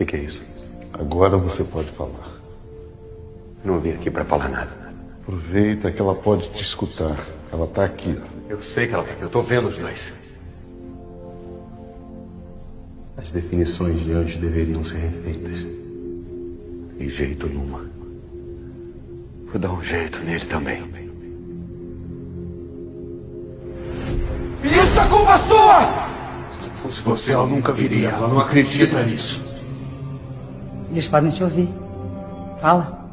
que é isso? Agora você pode falar. Não vim aqui para falar nada. Aproveita que ela pode te escutar. Ela tá aqui, ó. Eu sei que ela tá aqui. Eu tô vendo os dois. As definições de antes deveriam ser refeitas. De jeito nenhuma. Vou dar um jeito nele também. E isso é culpa sua! Se fosse você, ela nunca viria. Ela não acredita nisso. Eles podem te ouvir. Fala.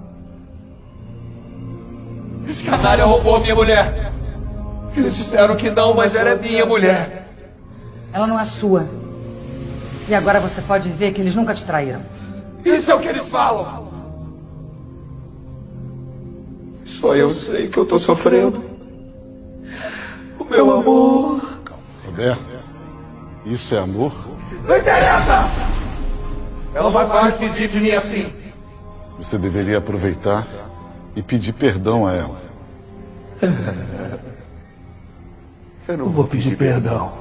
Esse canalha roubou minha mulher. Eles disseram que não, mas ela é minha mulher. Ela não é sua. E agora você pode ver que eles nunca te traíram. Isso é o que eles falam. Só eu sei que eu tô sofrendo. O meu amor. Roberto, isso é amor? Não interessa! Ela vai mais pedir de mim assim. Você deveria aproveitar e pedir perdão a ela. Eu não vou pedir perdão.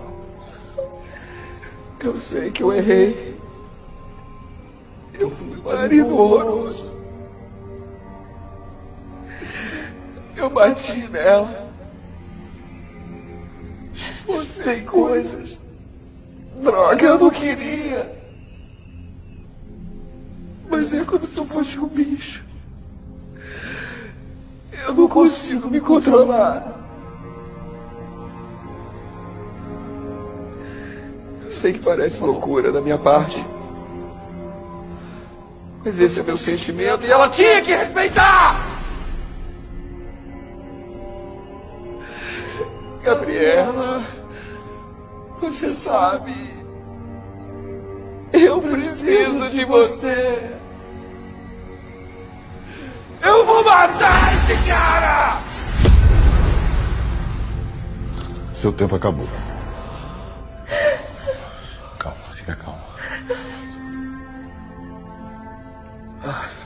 Eu sei que eu errei. Eu fui um marido horroroso. Eu bati nela. Postei coisas. Droga, eu não queria. Mas é como se eu fosse um bicho. Eu não consigo me controlar. Eu sei que parece loucura da minha parte. Mas esse é meu sentimento e ela tinha que respeitar! Gabriela, você sabe, eu preciso de você. Eu vou matar esse cara! Seu tempo acabou. Calma, fica calmo.